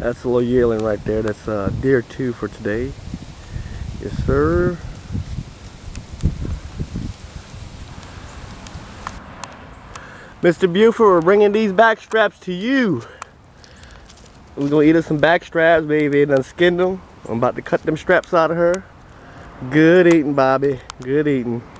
That's a little yearling right there. That's deer 2 for today. Yes, sir. Mr. Buford, we're bringing these back straps to you. We're gonna eat us some back straps, baby. Done skinned them. I'm about to cut them straps out of her. Good eating, Bobby. Good eating.